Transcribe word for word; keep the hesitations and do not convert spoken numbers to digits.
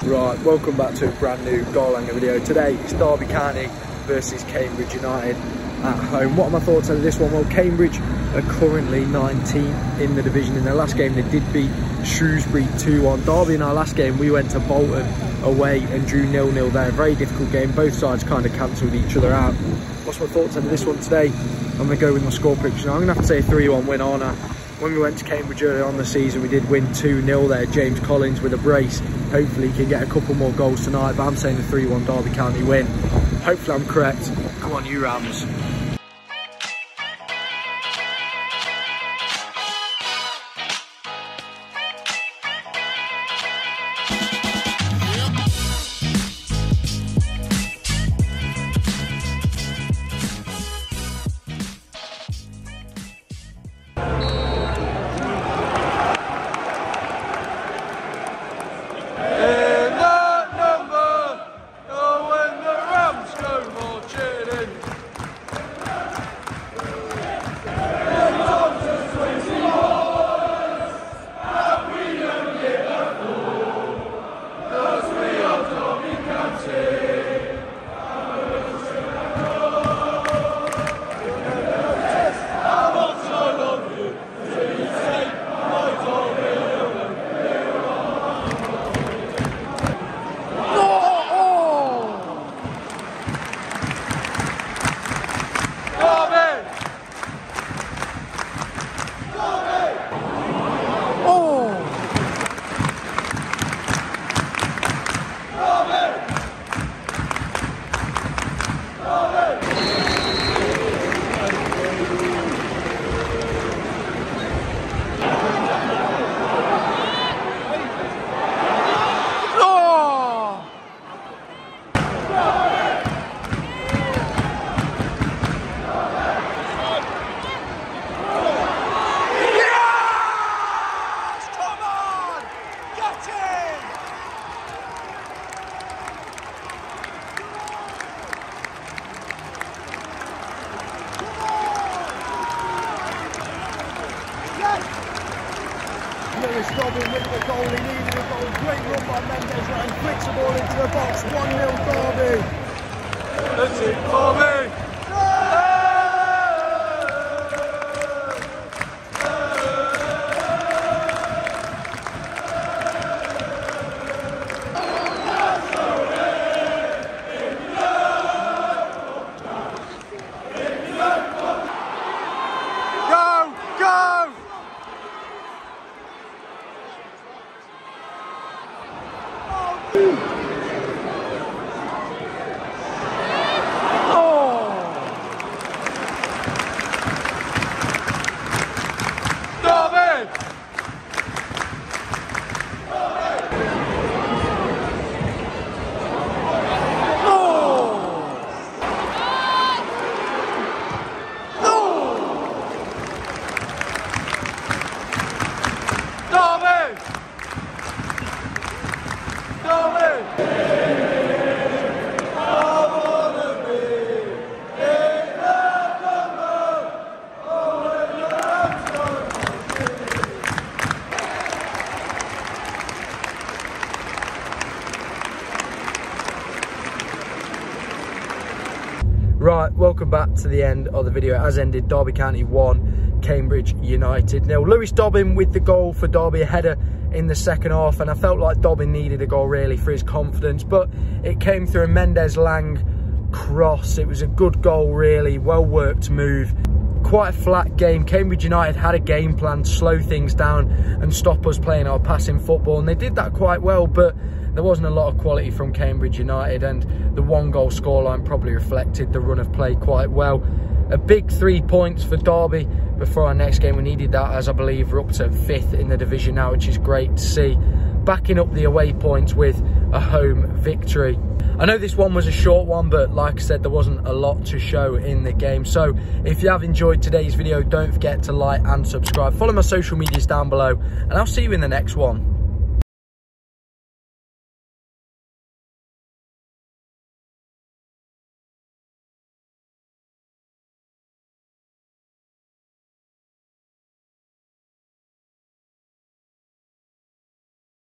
Right, welcome back to a brand new goal angle video. Today it's Derby County versus Cambridge United at home. What are my thoughts on this one? Well, Cambridge are currently nineteenth in the division. In their last game they did beat Shrewsbury two one. Derby in our last game we went to Bolton away and drew nil nil there. Very difficult game, both sides kind of cancelled each other out. What's my thoughts on this one today? I'm going to go with my score prediction. I'm going to have to say three one win on her. When we went to Cambridge earlier on the season, we did win two nil there. James Collins with a brace. Hopefully he can get a couple more goals tonight, but I'm saying a three one Derby County win. Hopefully I'm correct. Come on, you Rams. Lewis Dobbin with the goal, he needed a goal, great run by Mendes and flicks the ball into the box, one nil Derby. That's it, Derby! Go, go! Right, welcome back to the end of the video. It has ended. Derby County one, Cambridge United nil. Lewis Dobbin with the goal for Derby, a header in the second half, and I felt like Dobbin needed a goal really for his confidence, but it came through a Mendes Lang cross. It was a good goal really, well worked move. Quite a flat game. Cambridge United had a game plan to slow things down and stop us playing our passing football, and they did that quite well, but there wasn't a lot of quality from Cambridge United, and the one goal scoreline probably reflected the run of play quite well. A big three points for Derby before our next game. We needed that, as I believe we're up to fifth in the division now, which is great to see. Backing up the away points with a home victory. I know this one was a short one, but like I said, there wasn't a lot to show in the game. So if you have enjoyed today's video, don't forget to like and subscribe. Follow my social medias down below, and I'll see you in the next one.